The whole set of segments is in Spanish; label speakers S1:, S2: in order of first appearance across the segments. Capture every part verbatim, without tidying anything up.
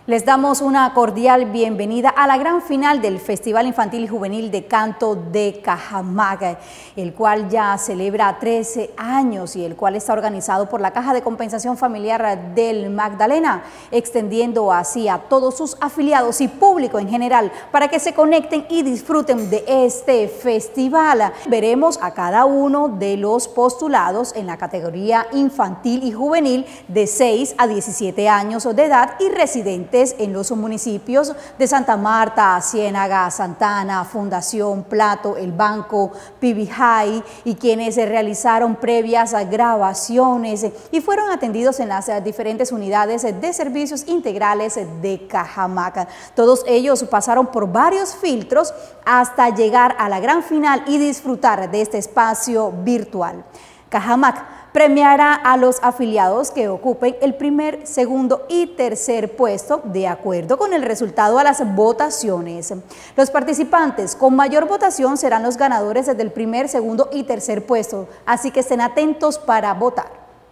S1: Les damos una cordial bienvenida a la gran final del Festival Infantil y Juvenil de Canto de Cajamarca, el cual ya celebra trece años y el cual está organizado por la Caja de Compensación Familiar del Magdalena, extendiendo así a todos sus afiliados y público en general para que se conecten y disfruten de este festival. Veremos a cada uno de los postulados en la categoría infantil y juvenil de seis a diecisiete años de edad y residentes en los municipios de Santa Marta, Ciénaga, Santana, Fundación, Plato, El Banco, Pibijay, y quienes realizaron previas grabaciones y fueron atendidos en las diferentes unidades de servicios integrales de Cajamarca. Todos ellos pasaron por varios filtros hasta llegar a la gran final y disfrutar de este espacio virtual. Cajamarca premiará a los afiliados que ocupen el primer, segundo y tercer puesto de acuerdo con el resultado a las votaciones. Los participantes con mayor votación serán los ganadores del primer, segundo y tercer puesto, así que estén atentos para votar.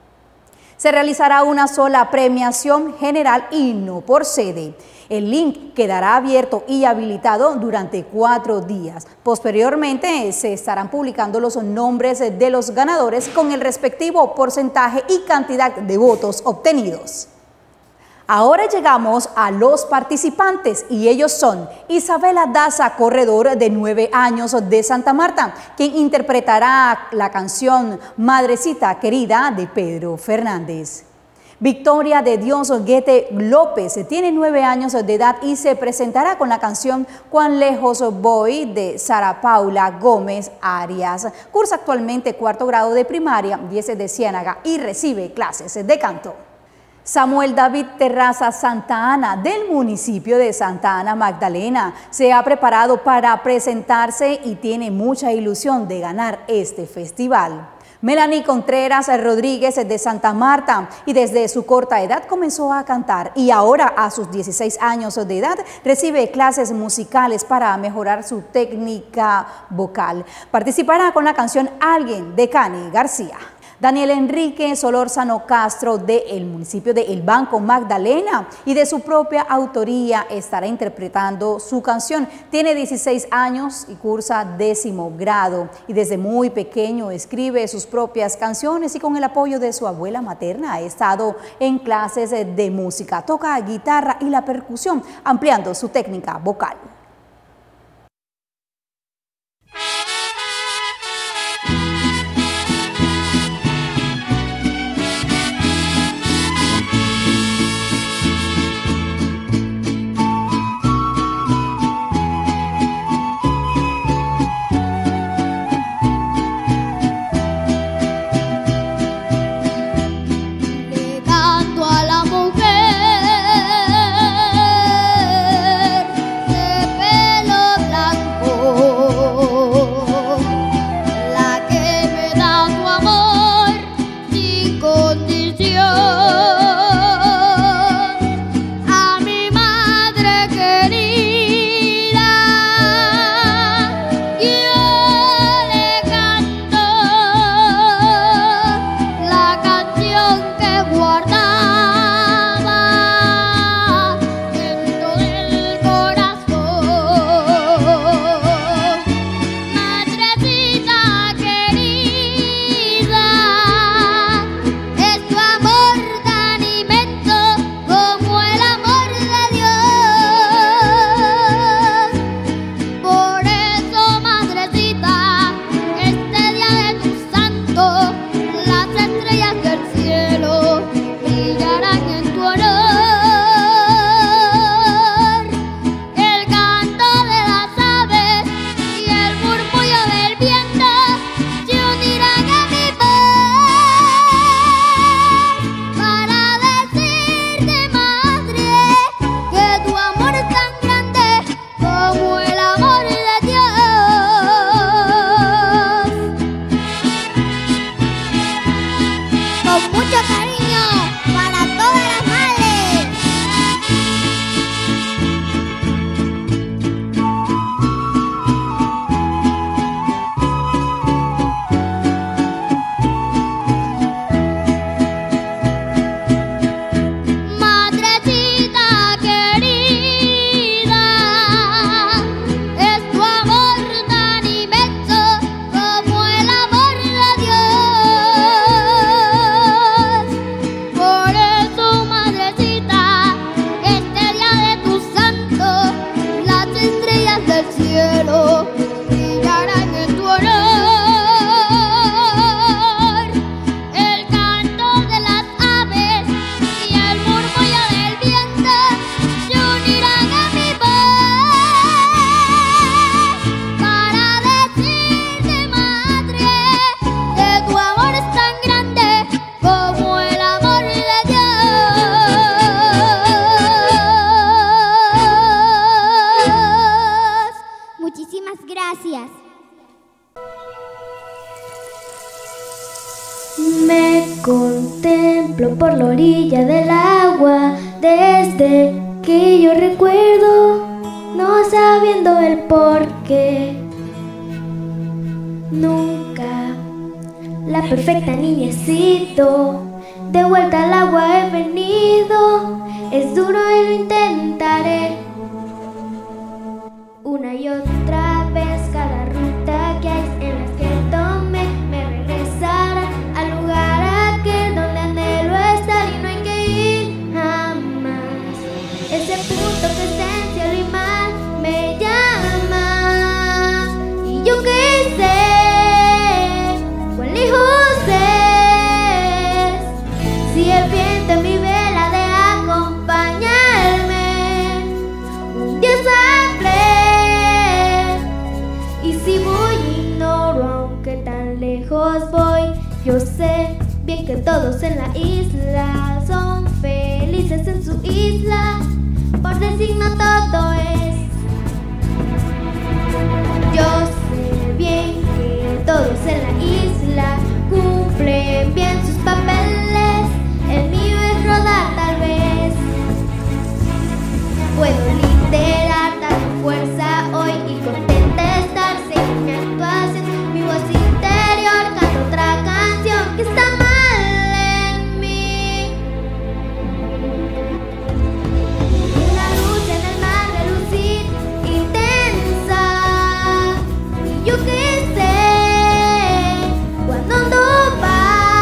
S1: Se realizará una sola premiación general y no por sede. El link quedará abierto y habilitado durante cuatro días. Posteriormente se estarán publicando los nombres de los ganadores con el respectivo porcentaje y cantidad de votos obtenidos. Ahora llegamos a los participantes y ellos son Isabela Daza, corredor de nueve años de Santa Marta, quien interpretará la canción Madrecita Querida de Pedro Fernández. Victoria de Dios Guete López tiene nueve años de edad y se presentará con la canción Cuán lejos voy de Sara Paula Gómez Arias. Cursa actualmente cuarto grado de primaria, diez de Ciénaga y recibe clases de canto. Samuel David Terraza Santa Ana, del municipio de Santa Ana Magdalena, se ha preparado para presentarse y tiene mucha ilusión de ganar este festival. Melanie Contreras Rodríguez de Santa Marta y desde su corta edad comenzó a cantar y ahora a sus dieciséis años de edad recibe clases musicales para mejorar su técnica vocal. Participará con la canción Alguien de Cani García. Daniel Enrique Solórzano Castro del municipio de El Banco Magdalena y de su propia autoría estará interpretando su canción. Tiene dieciséis años y cursa décimo grado y desde muy pequeño escribe sus propias canciones y con el apoyo de su abuela materna ha estado en clases de música. Toca guitarra y la percusión, ampliando su técnica vocal.
S2: Le canto a la mujer que Desde que yo recuerdo, no sabiendo el porqué, nunca la perfecta niña he sido. De vuelta al agua he venido, es duro y lo intentaré. Una y otra vez cada ruta que hay en las que tomé me regresará al lugar aquel donde anhelo estar y no hay que ir jamás. Ese punto que está en cielo y mar me llama y yo qué sé cuán lejos es, si el viento en mi vela de acompañarme un día sabré. Y si voy ignoro aunque tan lejos voy, yo sé bien que todos en la isla son felices en su isla, por designo todo es. Yo sé bien que todos en la isla cumplen bien sus papeles, el mío es rodar tal vez. Puedo liderar tan fuerza hoy y contenta estar sin mi actuación. Mi voz interior canta otra canción que está mal en mí. La luz en el mar relucir intensa y yo qué sé cuándo ando va.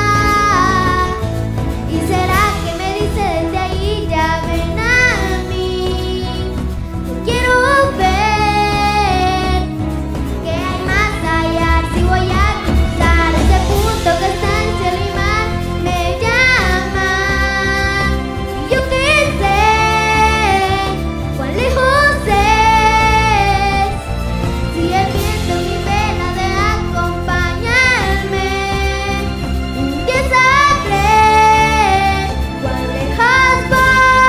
S2: Y será que me dice desde ahí ya ven a mí. Quiero ver que hay más allá. Si voy a cruzar ese punto que está en cielo y mar me llama y yo qué sé cuán lejos es, si el viento en mi vena de acompañarme un día sabré cuán lejos voy.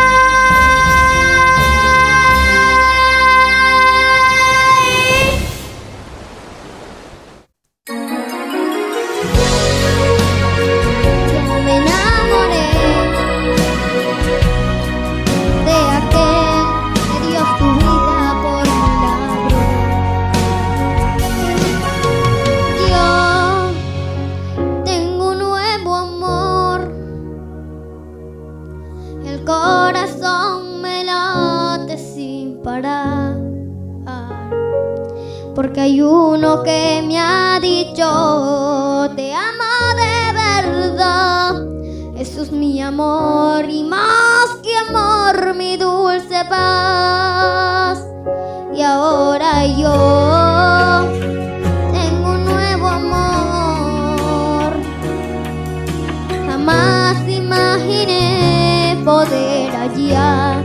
S2: Ya me enamoré de aquel que dio su vida por milagro. Yo tengo un nuevo amor, el corazón me late sin parar, porque hay uno que me ha dicho te amo de verdad. Eso es mi amor y más que amor mi dulce paz. Y ahora yo tengo un nuevo amor, jamás imaginé poder hallar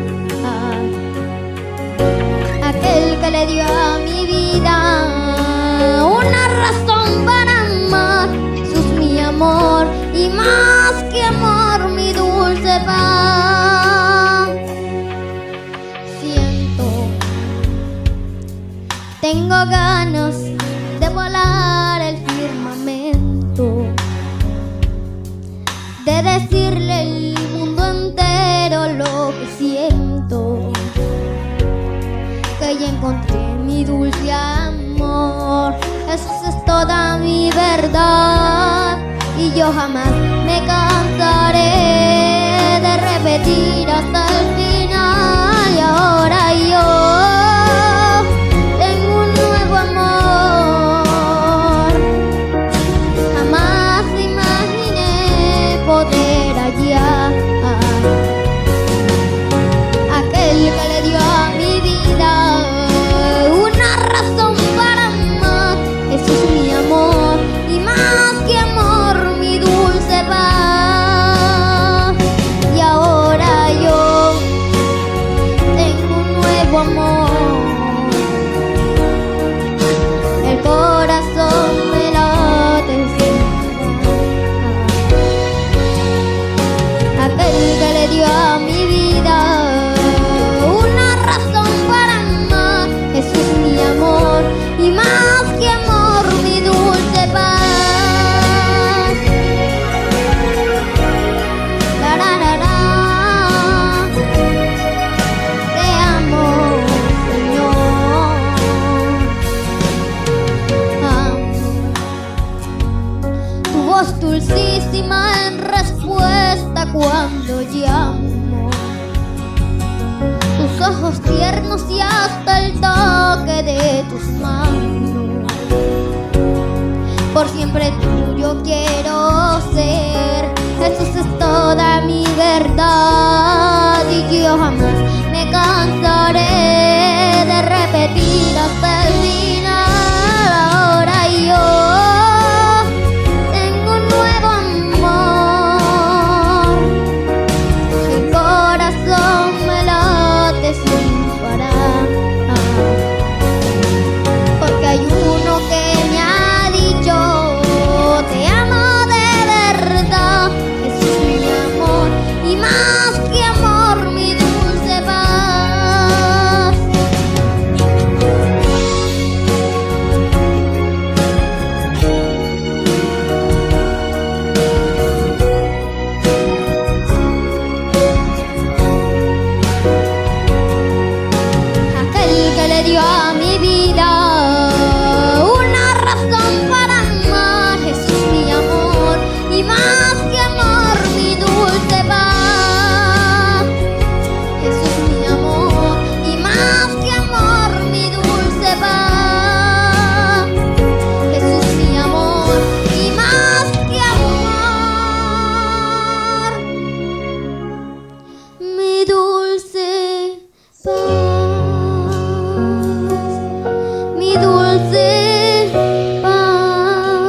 S2: aquel que le dio a mi vida una razón para amar. Jesús mi amor y más que amor mi dulce paz. Siento, tengo ganas de volar el firmamento, de decirle al mundo entero lo que siento, que ya encontré mi dulce amor. Eso es toda mi verdad y yo jamás me cansaré de repetir hasta el final. Y ahora yo tengo un nuevo amor, jamás imaginé poder hallar aquel que le dio a mi vida una razón para amar. Eso es mi amor y más que amor mi dulce paz. Y ahora yo tengo un nuevo amor, el corazón me late sin parar. Aquel que le dio a mi vida una razón para amar. Eso es mi amor y más que amor mi dulce paz. La, la, la, la. ojos tiernos y hasta el toque de tus manos. Por siempre tuyo quiero ser, Jesús es toda mi verdad, y yo jamás me cansaré de repetir hasta el final. Ahora yo tengo un nuevo amor, el corazón me late sin parar, porque hay uno que me ha dicho te amo de verdad. Jesús mi amor, y más que amor mi dulce paz. Aquel que le dio a mi vida una razón para amar. Jesús mi amor, y más que amor mi dulce paz. Jesús mi amor, y más que amor mi dulce paz. Jesús mi amor, y más que amor mi dulce paz. Mi dulce paz.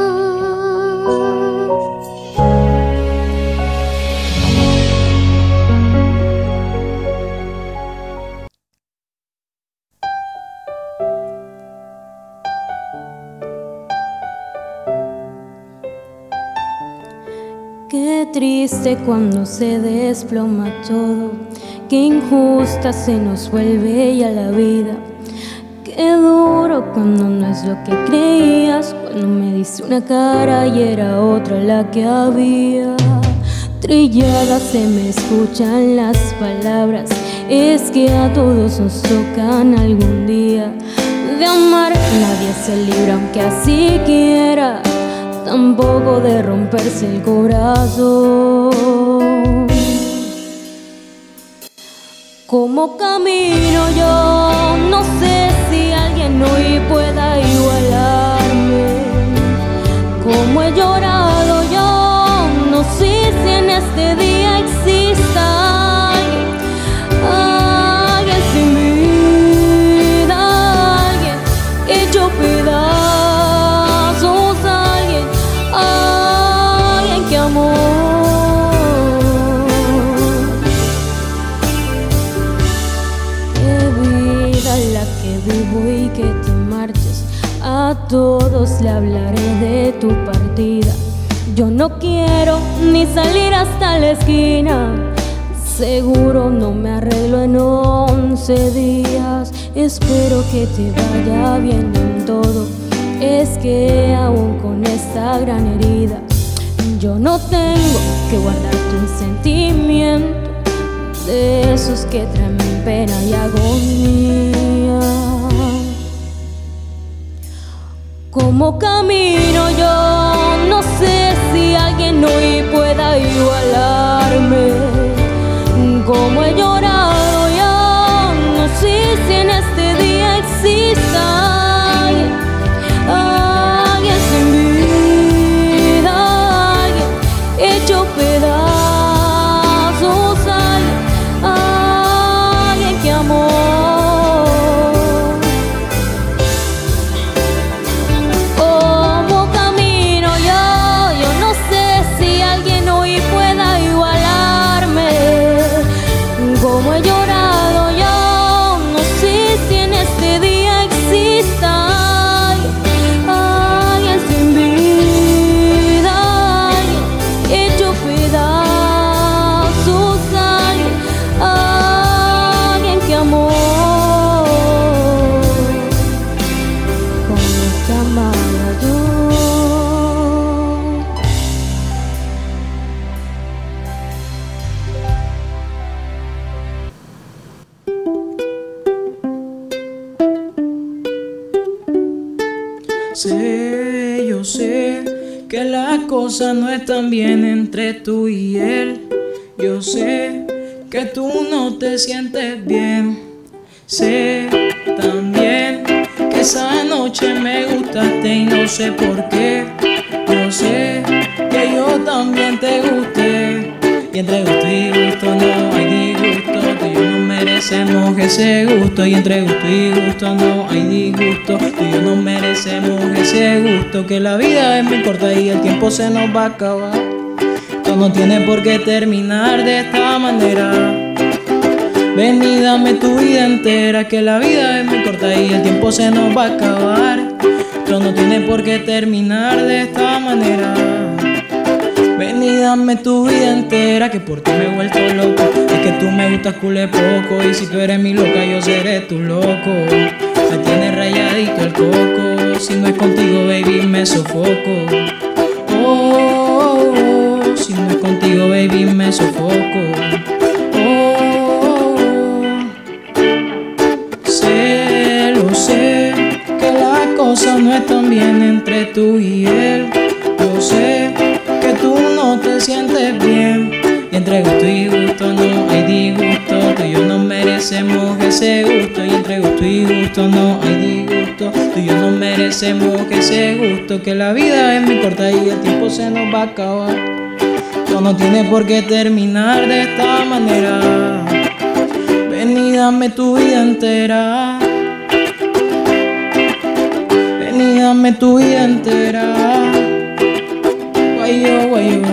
S3: Qué triste cuando se desploma todo, qué injusta se nos vuelve ya la vida. Qué duro cuando no es lo que creías, cuando me diste una cara y era otra la que había. Trilladas se me escuchan las palabras, es que a todos nos tocan algún día. De amar nadie se libra aunque así quiera, tampoco de romperse el corazón. ¿Cómo camino yo? No sé si alguien hoy pueda igualarme. ¿Cómo he llorado yo? No sé si en este día exista alguien, alguien sin vida, alguien hecho pedazos, alguien, alguien que amó. La que vivo y que te marches, a todos le hablaré de tu partida. Yo no quiero ni salir hasta la esquina, seguro no me arreglo en once días. Espero que te vaya bien en todo, es que aún con esta gran herida yo no tengo que guardarte un sentimiento de esos que traen pena y agonía. ¿Cómo camino yo? No sé si alguien hoy pueda igualarme. ¿Cómo he llorado yo? No sé si en este día exista alguien, alguien sin vida, alguien hecho pedazos, alguien, alguien que amó. ¿Cómo camino yo? Yo no sé si alguien hoy pueda igualarme. ¿Cómo he llorado yo? No sé si en este día exista alguien, alguien sin vida, alguien hecho pedazos, alguien, alguien que amó como te amaba yo.
S4: Sé, yo sé que las cosas no están bien entre tú y él. Yo sé que tú no te sientes bien. Sé también que esa noche me gustaste y no sé por qué. Yo sé que yo también te gusté, y entre gusto y gusto no hay disgusto. Tú y yo no merecemos ese gusto, y entre gusto y gusto no hay disgusto. Tú y yo no merecemos ese gusto. Que la vida es muy corta y el tiempo se nos va a acabar. Esto no tiene por qué terminar de esta manera. Ven y dame tu vida entera, que la vida es muy corta y el tiempo se nos va a acabar. Esto no tiene por qué terminar de esta manera. Ven y dame tu vida entera, que por ti me he vuelto loco. Es que tú me gustas culé poco, y si tú eres mi loca yo seré tu loco. Me tienes rayadito el coco, si no es contigo baby me sofoco. Oh, oh, oh, si no es contigo baby me sofoco. Oh, sé, lo sé, que las cosas no están bien entre tú y él. Yo sé que tú no te sientes bien, y entre gusto y gusto no hay disgusto. Tú y yo no merecemos ese gusto, y entre gusto y gusto no hay disgusto. Tú y yo no merecemos ese gusto. Que la vida es muy corta y el tiempo se nos va a acabar. Esto no tiene por qué terminar de esta manera. Ven y dame tu vida entera. Ven y dame tu vida entera. Guayo, guayo.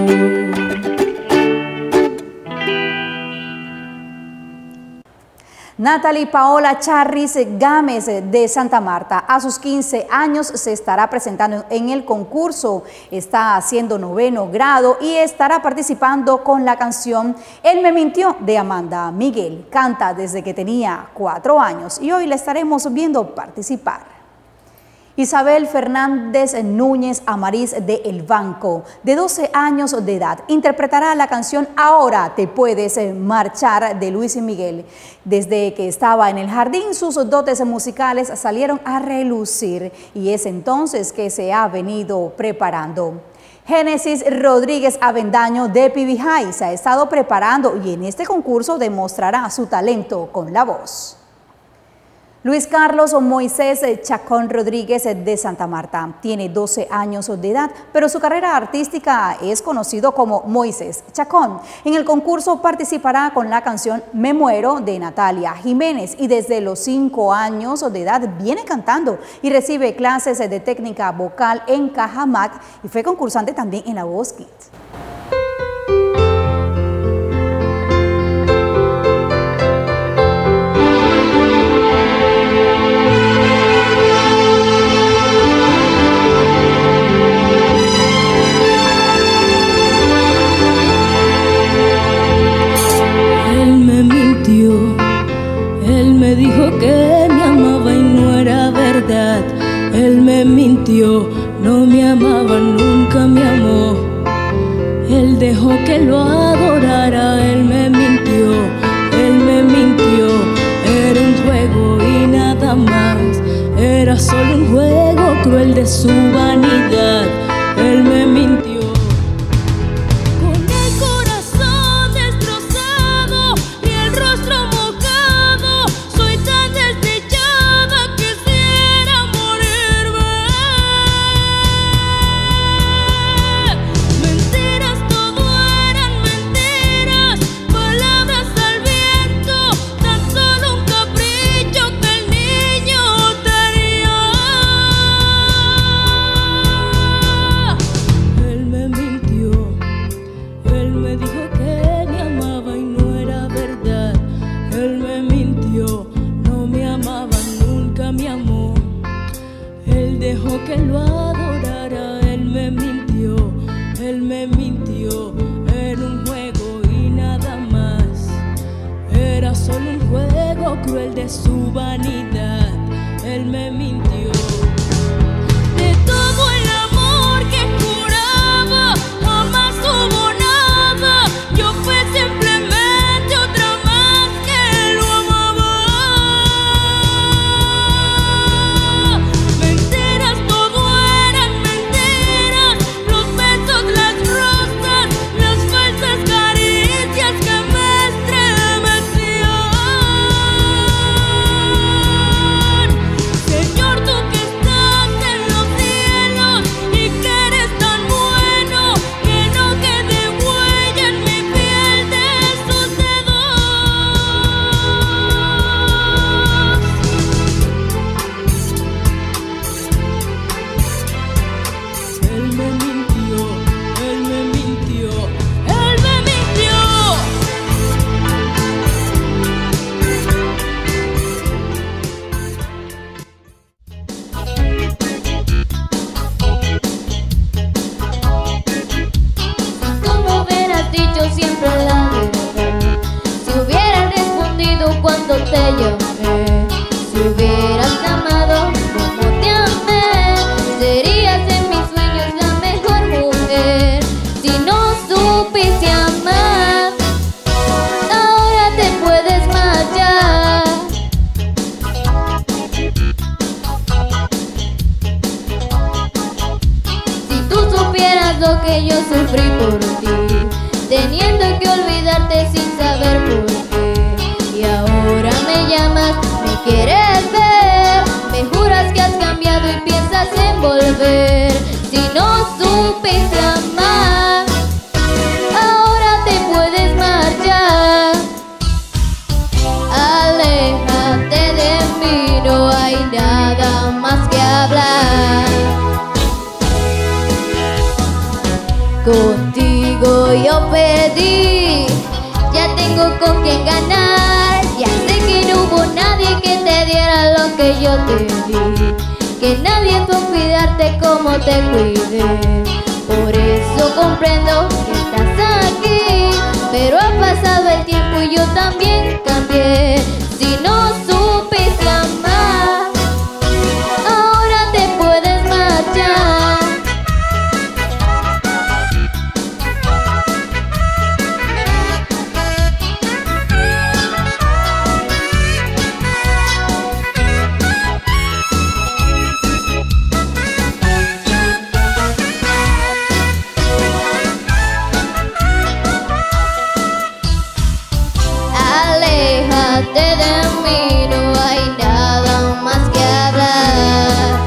S1: Natalie Paola Charris Gámez de Santa Marta, a sus quince años se estará presentando en el concurso, está haciendo noveno grado y estará participando con la canción Él me mintió de Amanda Miguel. Canta desde que tenía cuatro años y hoy la estaremos viendo participar. Isabel Fernández Núñez Amariz de El Banco, de doce años de edad, interpretará la canción Ahora te puedes marchar de Luis Miguel. Desde que estaba en el jardín, sus dotes musicales salieron a relucir y es entonces que se ha venido preparando. Génesis Rodríguez Avendaño de P B High se ha estado preparando y en este concurso demostrará su talento con la voz. Luis Carlos Moisés Chacón Rodríguez de Santa Marta tiene doce años de edad, pero su carrera artística es conocido como Moisés Chacón. En el concurso participará con la canción Me Muero de Natalia Jiménez y desde los cinco años de edad viene cantando y recibe clases de técnica vocal en Cajamarca y fue concursante también en La Voz Kids.
S3: Él me dijo que me amaba y no era verdad. Él me mintió, no me amaba, nunca me amó. Él dejó que lo adorara. Él me mintió, él me mintió. Era un juego y nada más. Era solo un juego cruel de su vanidad. Él me mintió.
S5: Que lo adorara. Él me mintió, él me mintió. Era un juego y nada más. Era solo un juego cruel de su vanidad. Él me mintió. De todo el amor que juraba, jamás hubo nada. Yo fui simplemente otra más que lo amaba. Mentiras, todo eran mentiras. Los besos, las rosas, las falsas caricias que me estremecían.
S3: te llamé. Si hubieras amado como te amé, serías en mis sueños la mejor mujer. Si no supiste amar, ahora te puedes marchar. Si tú supieras lo que yo sufrí por ti, teniendo que olvidarte sin saber por qué. Y ahora me llamas, me quieres ver, me juras que has cambiado y piensas en volver. Si no supiste amar, ahora te puedes marchar. Aléjate de mí, no hay nada más que hablar. Contigo yo perdí, ya tengo con quien ganar. Ya sé que no hubo nadie que te diera lo que yo te di, que nadie pudo cuidarte como te cuidé. Por eso comprendo que estás aquí, pero ha pasado el tiempo y yo también cambié. Si no supiste amar, ahora te puedes marchar. Aléjate de mí, no hay nada más que hablar.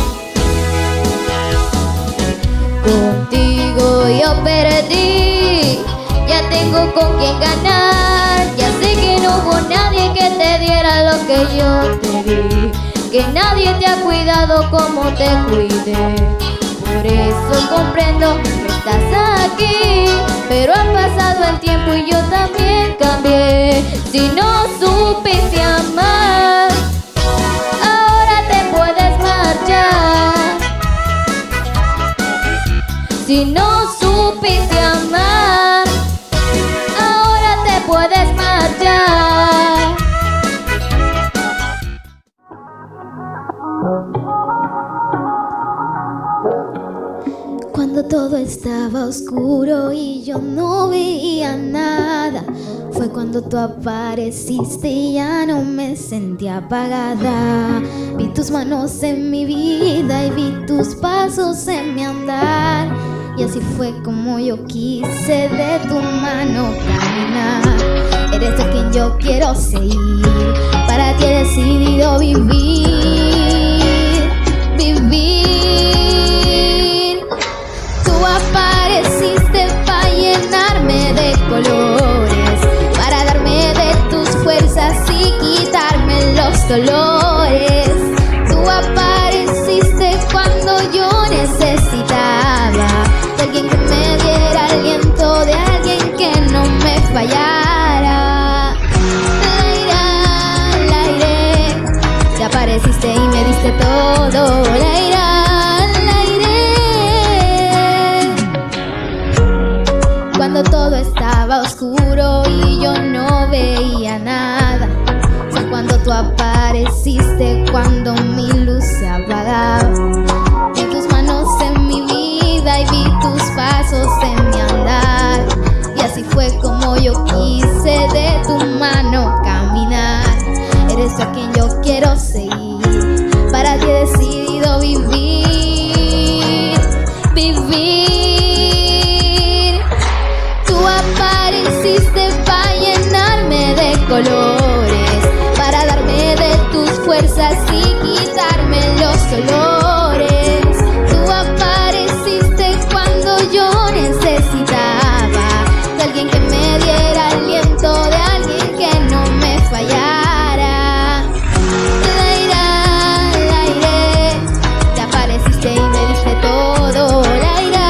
S3: Contigo yo perdí, ya tengo con quien ganar. Ya sé que no hubo nadie que te diera lo que yo te di, que nadie te ha cuidado como te cuidé. Por eso comprendo que estás aquí, pero ha pasado el tiempo y yo también cambié. Si no supiste amar, ahora te puedes marchar. Si no supiste amar, ahora te puedes marchar.
S2: Cuando todo estaba oscuro y yo no veía nada, fue cuando tú apareciste y ya no me sentí apagada. Vi tus manos en mi vida y vi tus pasos en mi andar, y así fue como yo quise de tu mano caminar. Eres de quien yo quiero seguir, para ti he decidido vivir, vivir. Apareciste para llenarme de colores, para darme de tus fuerzas y quitarme los dolores. Tú apareciste cuando yo necesitaba de alguien que me diera aliento, de alguien que no me fallara. Laira, Laire, te apareciste y me diste todo. Laira, cuando todo estaba oscuro y yo no veía nada, fue cuando tú apareciste, cuando mi luz se apagaba. Vi tus manos en mi vida y vi tus pasos en mi andar, y así fue como yo quise de tu mano caminar. Eres tú a quien yo quiero seguir, para ti he decidido vivir, vivir. Apareciste para llenarme de colores, para darme de tus fuerzas y quitarme los dolores. Tú apareciste cuando yo necesitaba de alguien que me diera aliento, de alguien que no me fallara. Laira, Laire, te apareciste y me diste todo. Laira,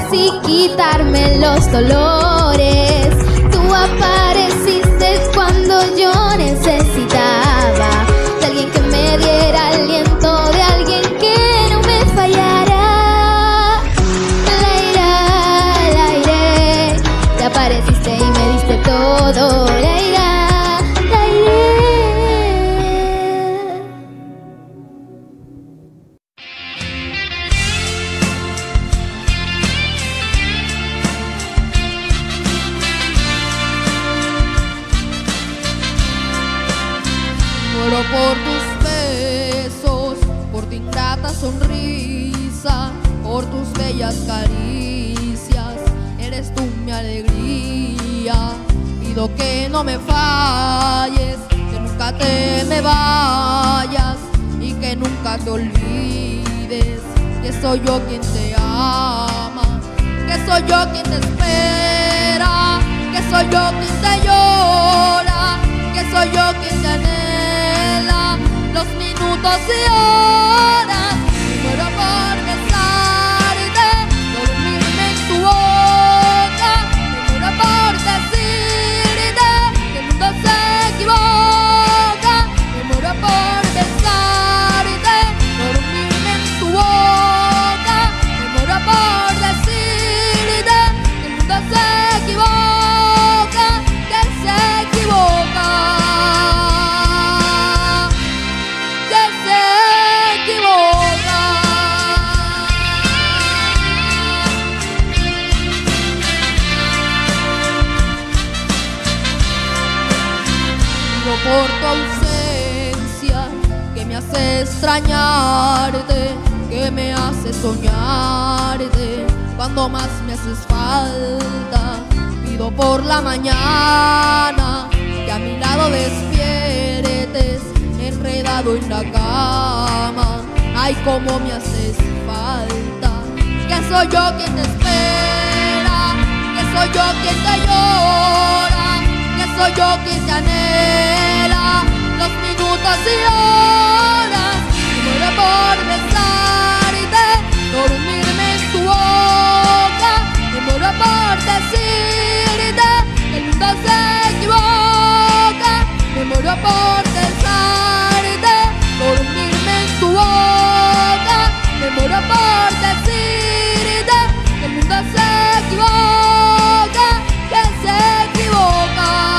S2: así quitarme los dolores. Tú apareciste cuando yo necesitaba de alguien que me diera aliento, de alguien que no me fallara. Laira, Laire, te apareciste y me diste todo. Laira, Laire.
S6: Muero por tus besos, por tu ingrata sonrisa, por tus bellas caricias. Eres tú mi alegría. Pido que no me falles, que nunca te me vayas y que nunca te olvides que soy yo quien te ama, que soy yo quien te espera, que soy yo quien te llora, que soy yo quien te anhela los minutos y horas. Y muero por besarte, por dormirme en tu boca. Y muero por decirte que el mundo se equivoca. Y muero por besarte, por dormirme en tu boca. Y muero por decirte que el mundo se equivoca, que se equivoca. Por tu ausencia, que me hace extrañarte, que me hace soñarte, cuando más me haces falta. Pido por la mañana, que a mi lado despiertes, enredado en la cama. Ay, cómo me haces falta, que soy yo quien te espera, que soy yo quien te llora, que soy yo quien te anhela los minutos y horas. Y muero por besarte, por dormirme en tu boca. Y muero por decirte que el mundo se equivoca. Me muero por besarte, por dormirme en tu boca. Me muero por decirte que el mundo se equivoca, que se equivoca.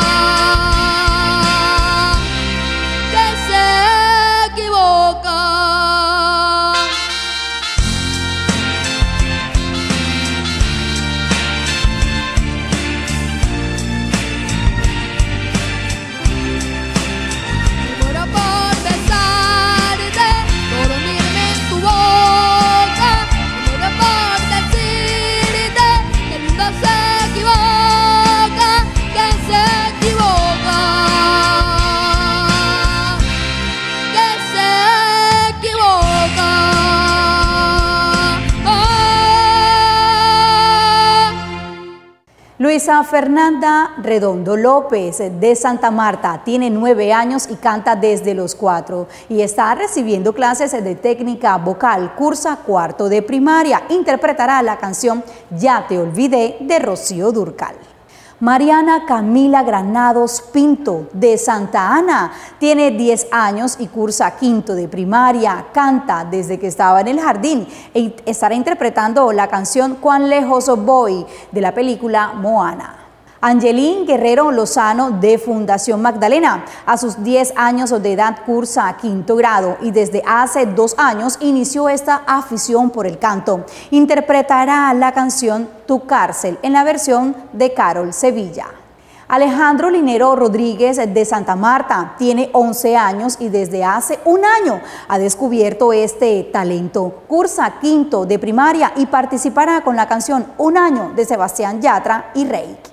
S1: Luisa Fernanda Redondo López de Santa Marta tiene nueve años y canta desde los cuatro y está recibiendo clases de técnica vocal, cursa cuarto de primaria. Interpretará la canción Ya te olvidé de Rocío Dúrcal. Mariana Camila Granados Pinto de Santa Ana tiene diez años y cursa quinto de primaria, canta desde que estaba en el jardín e estará interpretando la canción Cuán lejos voy de la película Moana. Angelín Guerrero Lozano de Fundación Magdalena, a sus diez años de edad cursa quinto grado y desde hace dos años inició esta afición por el canto. Interpretará la canción Tu Cárcel en la versión de Carol Sevilla. Alejandro Linero Rodríguez de Santa Marta tiene once años y desde hace un año ha descubierto este talento. Cursa quinto de primaria y participará con la canción Un Año de Sebastián Yatra y Reik.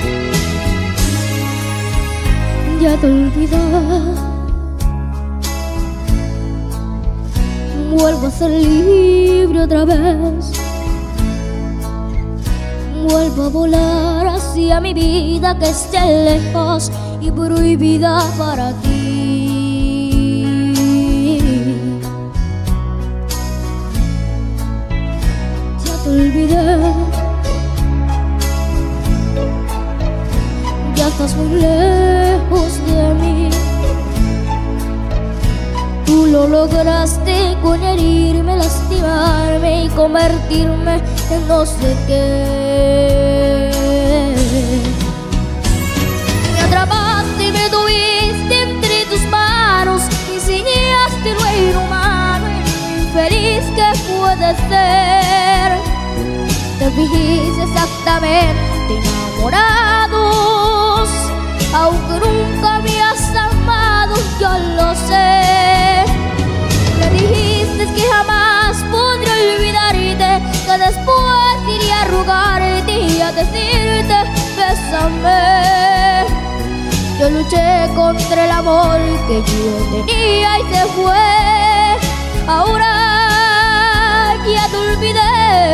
S3: Ya te olvidé vuelvo a ser libre otra vez. Vuelvo a volar hacia mi vida que esté lejos y prohibida para ti. Ya te olvidé, ya estás muy lejos de mí. Tú lo lograste con herirme, lastimarme y convertirme en no sé qué. Me atrapaste y me tuviste entre tus manos, me enseñaste lo inhumano y lo infeliz que puede ser. Te dijiste exactamente enamorados, aunque nunca me has amado, yo lo sé. Me dijiste que jamás podré olvidarte, que después iría a rogarte y a decirte bésame. Yo luché contra el amor que yo tenía y se fue. Ahora ya te olvidé.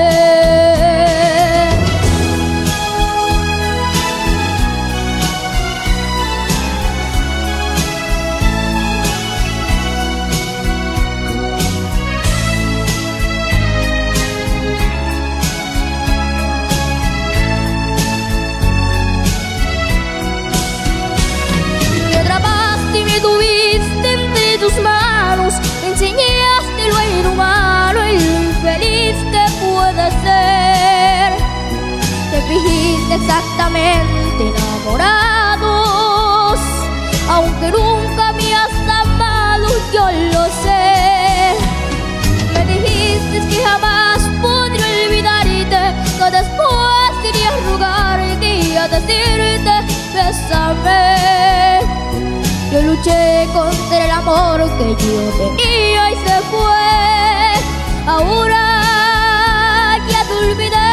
S3: Me enseñaste lo inhumano y lo infeliz que puede ser. Te dijiste exactamente enamorados, aunque nunca me has amado, yo lo sé. Me dijiste que jamás podré olvidarte, que después iría a rogarte y a decirte bésame. Yo luché contra el amor que yo tenía y se fue. Ahora ya te olvidé.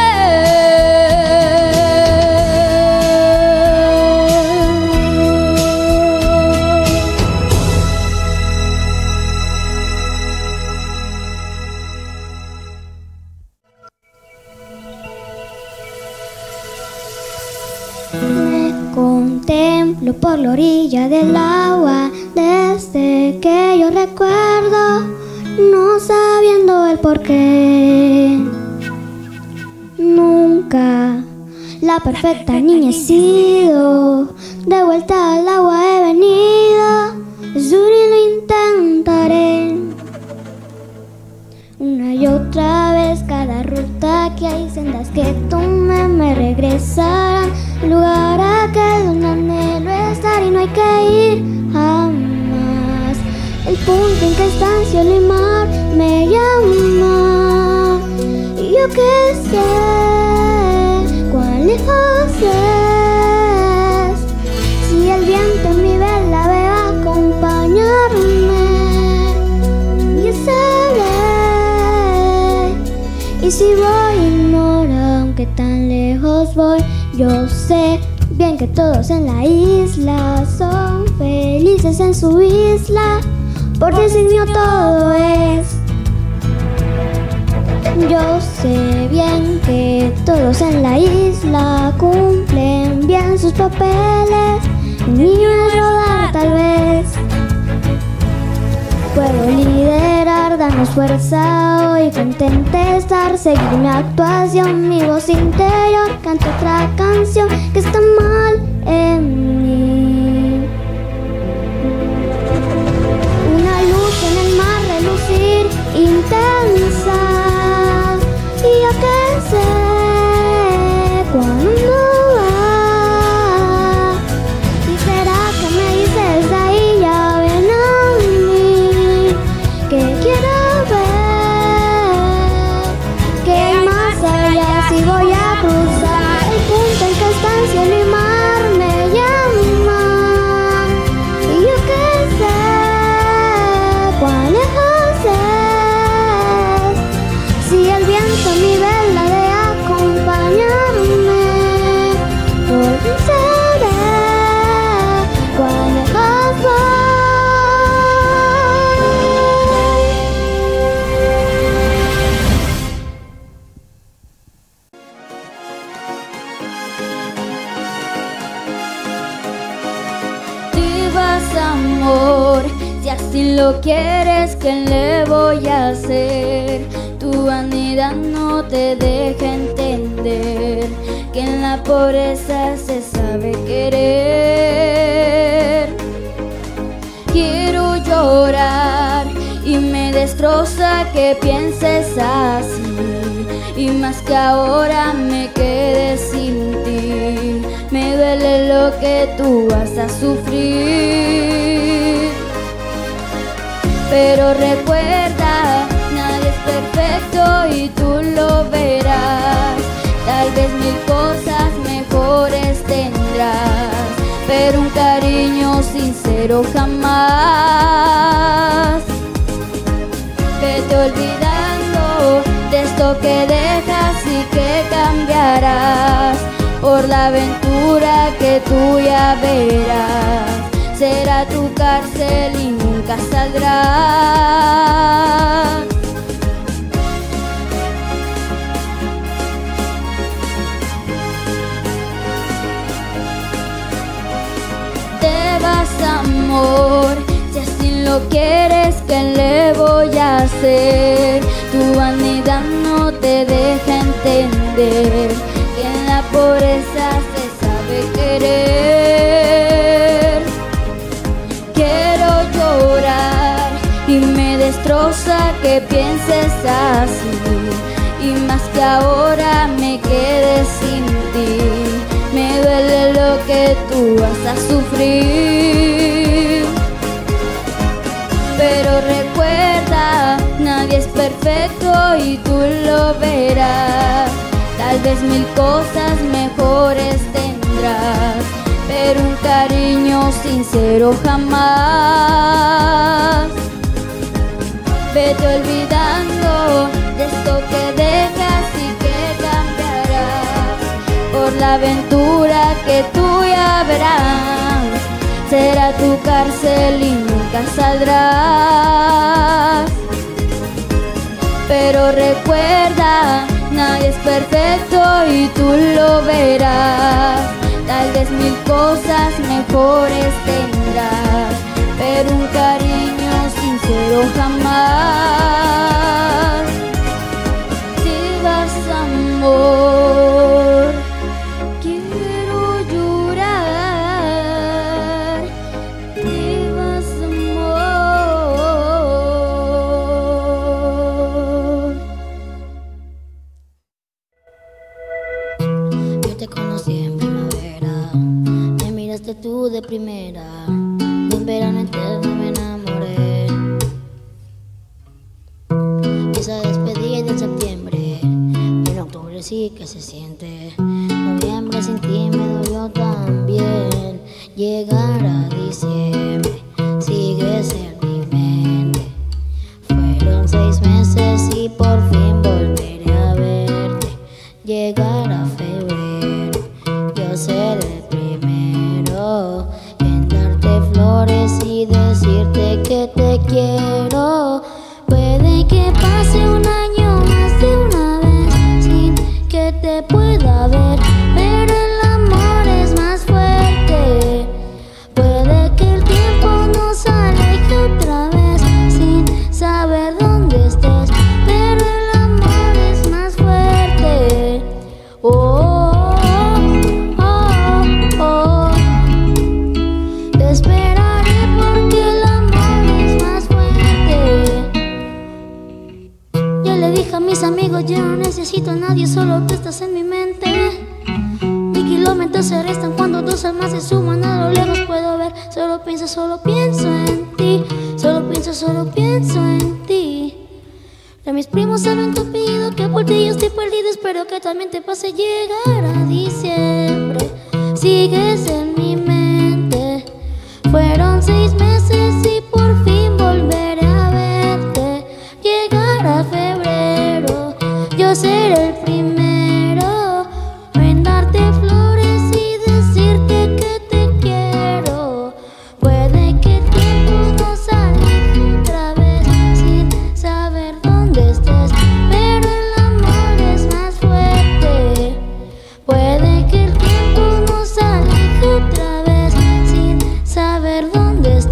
S2: Me contemplo por la orilla del agua desde que yo recuerdo, no sabiendo el porqué. Nunca la perfecta niña he sido, de vuelta al agua he venido, es duro y lo intentaré. Una y otra vez cada ruta que hay, sendas que tomé me regresarán al lugar aquel donde anhelo estar y no hay que ir jamás. El punto en que está cielo y mar me llama y yo que sé cuán lejos es. Si el viento en mi vela ve a acompañarme, yo sabré. Y si voy ignora, aunque tan lejos voy, yo sé bien que todos en la isla son felices en su isla, por designio todo es. Yo sé bien que todos en la isla cumplen bien sus papeles, el niño es rodar tal vez. Puedo liderar, darnos fuerza hoy, contente estar, seguir mi actuación, mi voz interior, canto otra canción que está mal en mí. Una luz en el mar relucir intensa, y yo que sé cuándo va. Y será que me dices ahí ya ven a mí, que quiero ver que hay más allá. Si voy a cruzar el punto en que está el cielo y mar
S3: amor, si así lo quieres, ¿qué le voy a hacer? Tu vanidad no te deja entender que en la pobreza se sabe querer. Quiero llorar y me destroza que pienses así, y más que ahora me quede sin ti. Me duele lo que tú vas a sufrir, pero recuerda, nadie es perfecto y tú lo verás. Tal vez mil cosas mejores tendrás, pero un cariño sincero jamás. Vete olvidando de esto que dejas y que cambiarás por la aventura que tú ya verás. Será tu cárcel y nunca saldrás. Te vas, amor, si así lo quieres, ¿qué le voy a hacer? Tu vanidad no te deja entender que en la pobreza se sabe querer. Quiero llorar y me destroza que pienses así, y más que ahora me quede sin ti. Me duele lo que tú vas a sufrir, pero recuerda, nadie es perfecto y tú lo verás. Tal vez mil cosas mejores tendrás, pero un cariño sincero jamás. Vete olvidando de esto que dejas y que cambiarás por la aventura que tú ya verás. Será tu cárcel y nunca saldrás. Pero recuerda, nadie es perfecto y tú lo verás. Tal vez mil cosas mejores tendrás, pero un cariño sincero jamás. Si vas, amor, quiero llorar. Si vas, amor.
S7: Yo te conocí en primavera, me miraste tú de primera, de un verano eterno me enamoré. Esa despedida en septiembre, en octubre sí que se siente. Noviembre sin ti me dolió también. Llegar a diciembre, sigues en mi mente. Fueron seis meses y por fin volveré a verte. Llegar a febrero, yo seré el primero en darte flores y decirte que te quiero. Puede que pase un año más de una vez sin que te pueda ver, pero el amor es más fuerte. Puede que el tiempo nos aleje otra vez sin saber dónde estés, pero el amor es más fuerte. Oh, oh, oh, oh. Te esperaré porque el amor es más fuerte. Ya le dije a mis amigos, yo no necesito a nadie, solo tú estás en mi mente. Mil kilómetros se restan cuando dos almas se suman, a lo lejos puedo ver. Solo pienso, solo pienso en ti, solo pienso, solo pienso en ti. Ya mis primos saben tu apellido, que por ti yo estoy perdido. Espero que también te pase llegar a diciembre. Sigues en mi mente. Fueron seis meses y por fin volveré a verte. Llegar a febrero, yo seré el primero en darte flores y decirte que te quiero. Puede que el tiempo nos aleje otra vez sin saber dónde estés, pero el amor es más fuerte. Puede que el tiempo nos aleje otra vez sin saber dónde estés.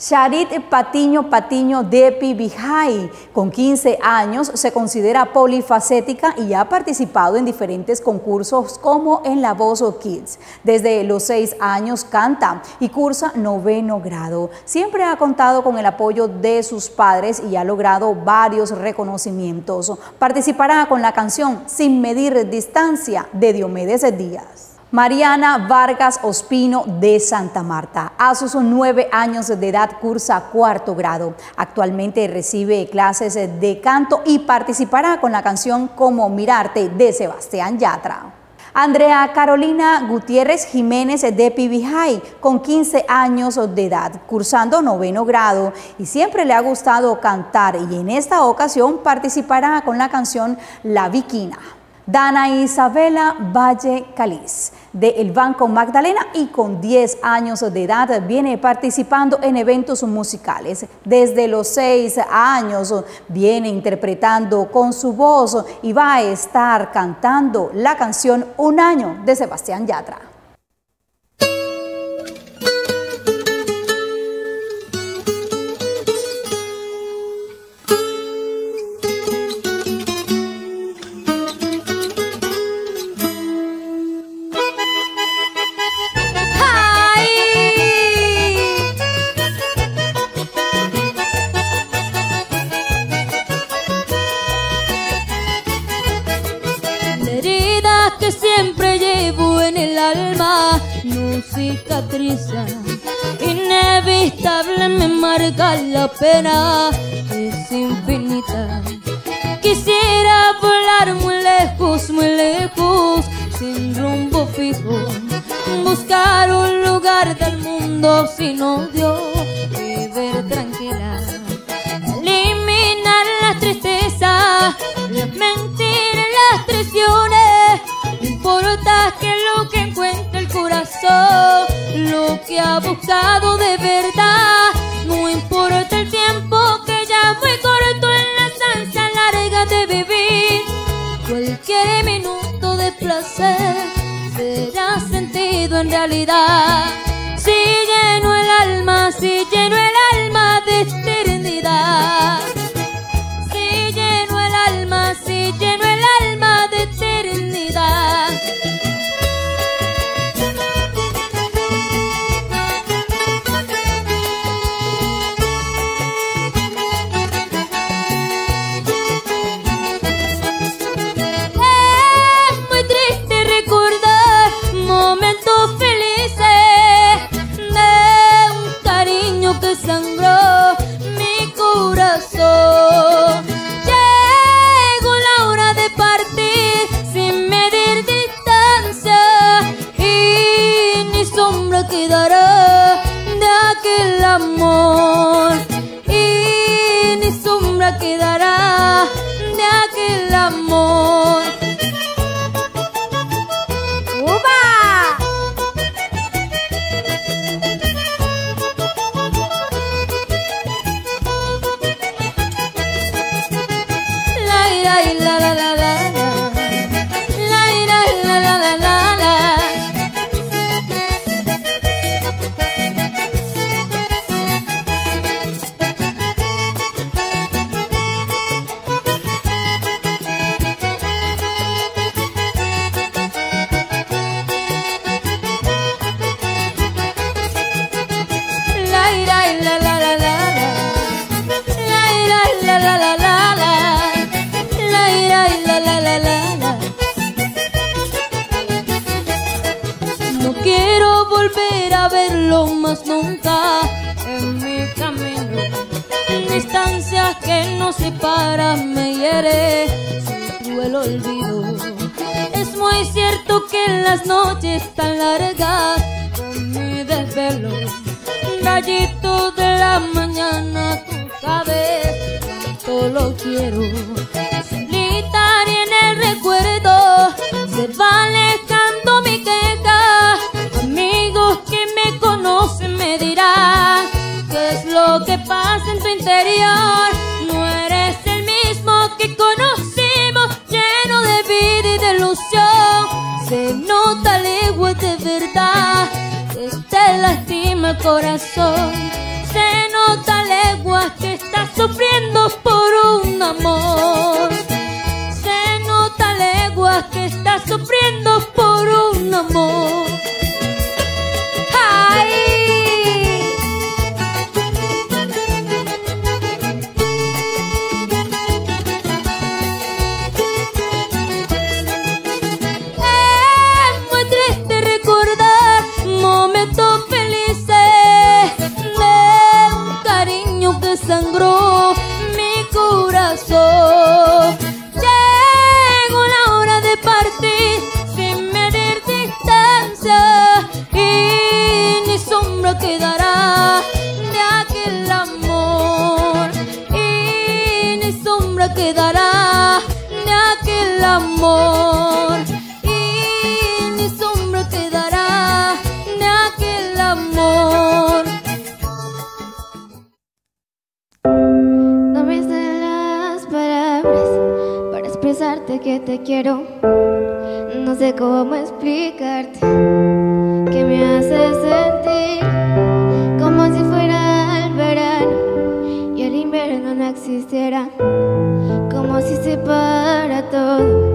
S1: Charit Patiño Patiño Depi Vijay, con quince años, se considera polifacética y ha participado en diferentes concursos como en La Voz Kids. Desde los seis años canta y cursa noveno grado. Siempre ha contado con el apoyo de sus padres y ha logrado varios reconocimientos. Participará con la canción Sin Medir Distancia de Diomedes Díaz. Mariana Vargas Ospino de Santa Marta. A sus nueve años de edad cursa cuarto grado. Actualmente recibe clases de canto y participará con la canción Como Mirarte de Sebastián Yatra. Andrea Carolina Gutiérrez Jiménez de Pibijay, con quince años de edad, cursando noveno grado, y siempre le ha gustado cantar y en esta ocasión participará con la canción La Viquina. Dana Isabela Valle Caliz, de El Banco Magdalena, y con diez años de edad viene participando en eventos musicales. Desde los seis años viene interpretando con su voz y va a estar cantando la canción Un Año de Sebastián Yatra.
S3: Que siempre llevo en el alma no cicatriza, inevitable me marca la pena, es infinita. Quisiera volar muy lejos, muy lejos, sin rumbo fijo, buscar un lugar del mundo sin odio, vivir tranquila, eliminar la tristeza, las mentiras, las traiciones. No importa que lo que encuentre el corazón, lo que ha buscado de verdad. No importa el tiempo que ya muy corto en la ansia larga de vivir. Cualquier minuto de placer será sentido en realidad. Si lleno el alma, si lleno el alma de eternidad. Si lleno el alma, si lleno el alma de eternidad. Es muy triste recordar momentos felices de un cariño que sangró mi corazón. Llegó la hora de partir sin medir distancia y ni sombra quedará de aquel amor, y ni sombra quedará de aquel amor. ¡Upa! La ira y la la la la la, la ira y la la la la la. La ira y la la la la la, la ira y la la la la la, la ira y la la la la la. No quiero volver a verlo más nunca en mi camino. Distancias que nos separan me hiere su cruel olvido. Es muy cierto que en las noches tan largas con mi desvelo, rayito de la mañana, tú sabes cuánto lo quiero. Solitaria en el recuerdo se va alejando mi queja. Amigos que me conocen me dirán qué es lo que pasa en tu interior. No eres el mismo que conocimos, lleno de vida y de ilusión. Se nota leguas de verdad, que te lastima el corazón. Se nota nota a leguas que estás sufriendo por un amor. Se nota a leguas que estás sufriendo por un amor. ¡Ay! Es muy triste recordar momentos felices de un cariño que sangró mi corazón. Llegó la hora de partir sin medir distancia y ni sombra quedará de aquel amor, y ni sombra quedará de aquel amor, y ni sombra quedará de aquel amor.
S2: No me salen las palabras para expresarte que te quiero. No sé cómo explicarte que me hace sentir como si fuera el verano y el invierno no existiera, como si se para todo.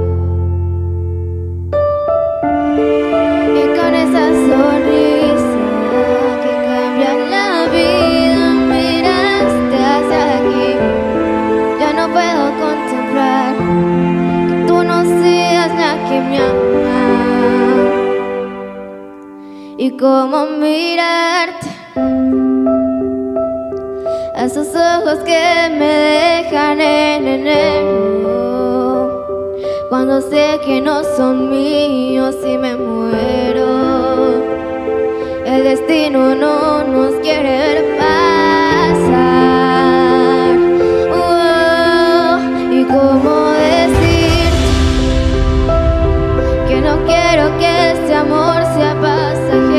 S2: Y con esa sonrisa que cambia la vida, miraste hacia aquí. Ya no puedo contemplar que tú no seas la que me ama. Y cómo mirarte a esos ojos que me dejan en enero, cuando sé que no son míos y me muero. El destino no nos quiere ver pasar. Oh, y cómo decir que no quiero que este amor sea pasajero,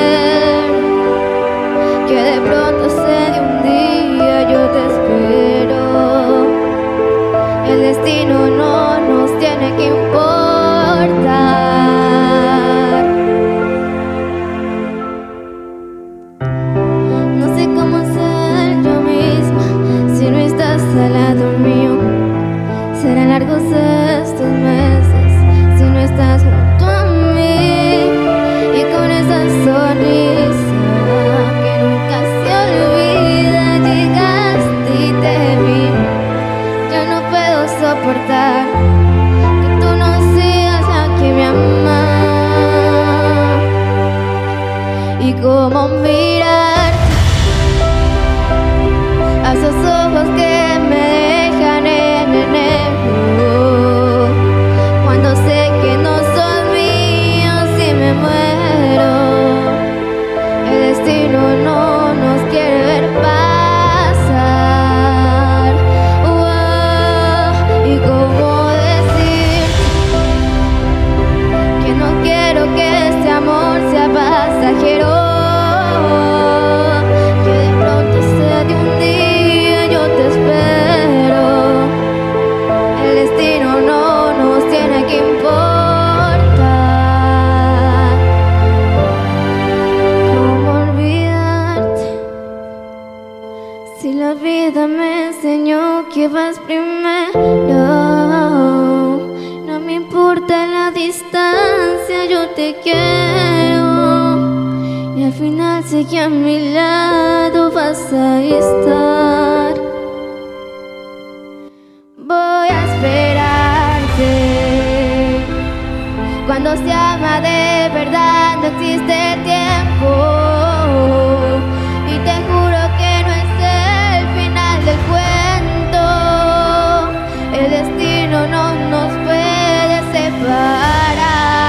S2: que de pronto se de un día yo te espero. El destino no nos tiene que importar. No sé cómo ser yo misma si no estás al lado mío. Serán largos estos meses si no estás junto a mí. Y con esa sonrisa que nunca se olvida, llegaste y te vi. Yo no puedo soportar que tú no seas la que me ama. Y cómo mirarte a esos ojos que me dejan en enero, cuando sé que no son míos y me muero. El destino no nos quiere ver pasar. Oh, y cómo decir que no quiero que este amor sea pasajero, que de pronto sea de un día yo te espero. El destino no nos tiene que importar. ¿Cómo olvidarte si la vida me enseñó que vas primero? No me importa la distancia, yo te quiero. Y al final sé que a mi lado vas a estar. Voy a esperarte. Cuando se ama de verdad no existe tiempo. Y te juro que no es el final del cuento. El destino no nos puede separar.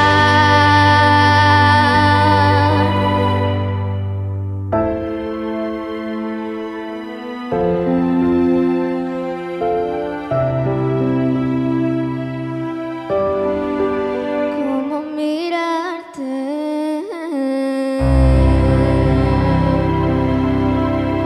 S2: Cómo mirarte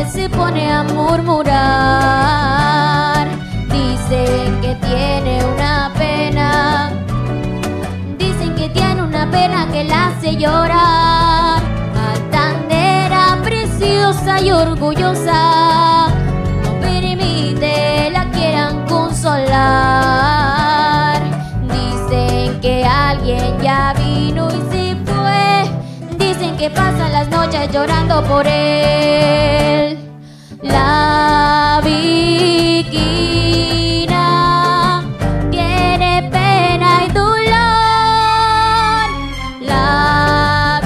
S3: se pone a murmurar. Dicen que tiene una pena, dicen que tiene una pena que la hace llorar. Altanera, preciosa y orgullosa, no permite la quieran consolar. Dicen que alguien ya vino y se fue, dicen que pasan las noches llorando por él. La Viquina tiene pena y dolor. La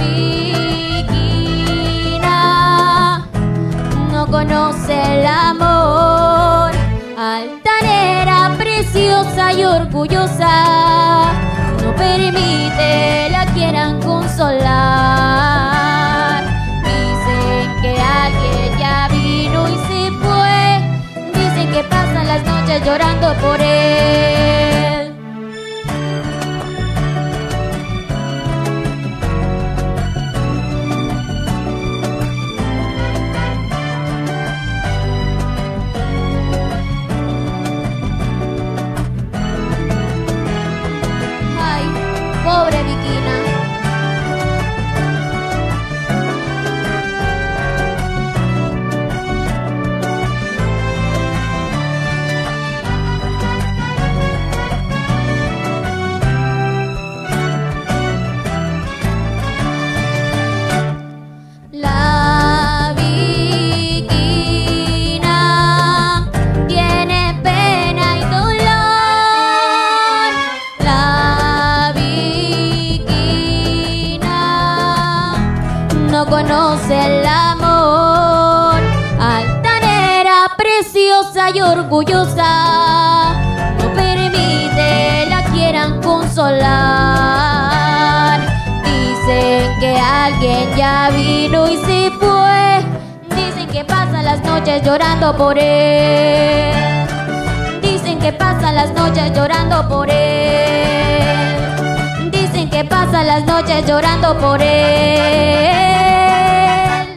S3: Viquina no conoce el amor. Altanera, preciosa y orgullosa, no permite la quieran consolar. Dicen que alguien ya vino y se fue, dicen que pasan las noches llorando por él. Ay, pobre Viquina. La Viquina tiene pena y dolor. La Viquina no conoce el amor. Altanera, preciosa y orgullosa, no permite la quieran consolar. Dicen que alguien ya vino y se fue, dicen que pasan las noches llorando por él. Dicen que pasan las noches llorando por él. Dicen que pasan las noches llorando por él.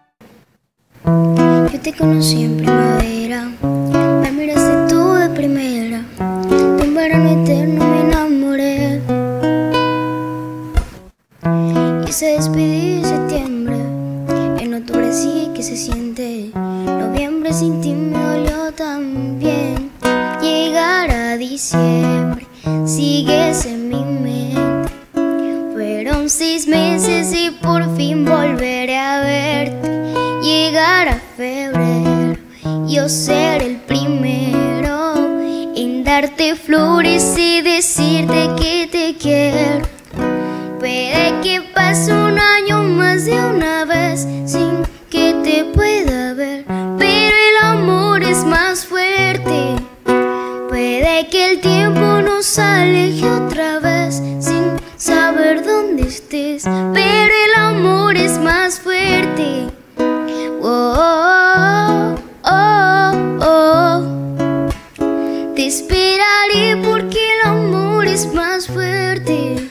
S7: Yo te conocí en primavera, me miraste tú de primera, de un verano eterno me enamoré. Y se despidió en septiembre, en octubre sí que se siente, noviembre sin ti me dolió también. Llegará diciembre, sigues en mi mente, fueron seis meses y por fin volveré a verte. Llegará febrero, yo seré el primero en darte flores y decirte que te quiero. Puede que pase un año más de una vez sin que te pueda ver, pero el amor es más fuerte. Puede que el tiempo nos aleje otra vez sin saber dónde estés, pero el amor es más fuerte. Oh, oh, oh, oh. Te esperaré porque el amor es más fuerte.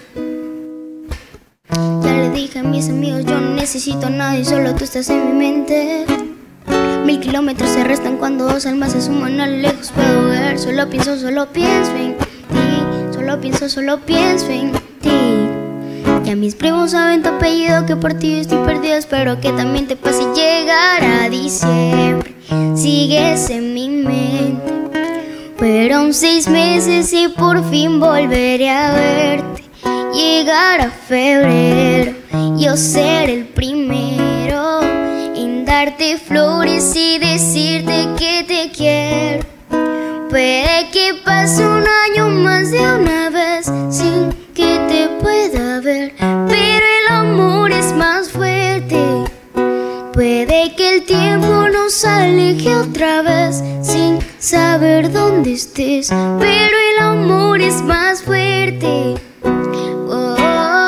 S7: Ya le dije a mis amigos, yo no necesito a nadie, solo tú estás en mi mente. Mil kilómetros se restan cuando dos almas se suman, a lo lejos puedo ver. Solo pienso, solo pienso en ti, solo pienso, solo pienso en ti. Ya mis primos saben tu apellido, que por ti estoy perdida, espero que también te pase. Y llegará diciembre, sigues en mi mente, fueron seis meses y por fin volveré a verte. Llegará febrero, yo seré el primero en darte flores y decirte que te quiero. Puede que pase un año más de una vez sin que te pueda ver, pero el amor es más fuerte. Puede que el tiempo nos aleje otra vez sin saber dónde estés, pero el amor es más fuerte. Oh,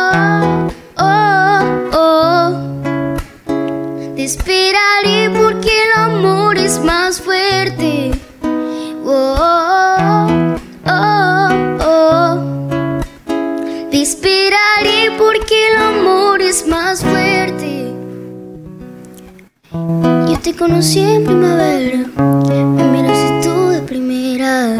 S7: oh, oh. Te esperaré porque el amor es más fuerte. Oh, oh, oh. Te esperaré porque el amor es más fuerte. Yo Yo te conocí en primavera, me miraste tú de primera.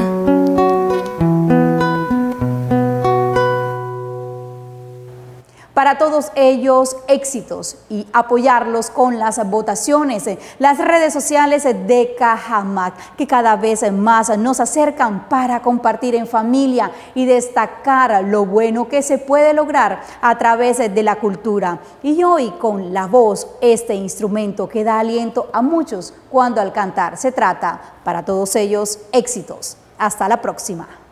S1: Para todos ellos, éxitos y apoyarlos con las votaciones, las redes sociales de Cajamarca, que cada vez más nos acercan para compartir en familia y destacar lo bueno que se puede lograr a través de la cultura. Y hoy con la voz, este instrumento que da aliento a muchos cuando al cantar se trata. Para todos ellos, éxitos. Hasta la próxima.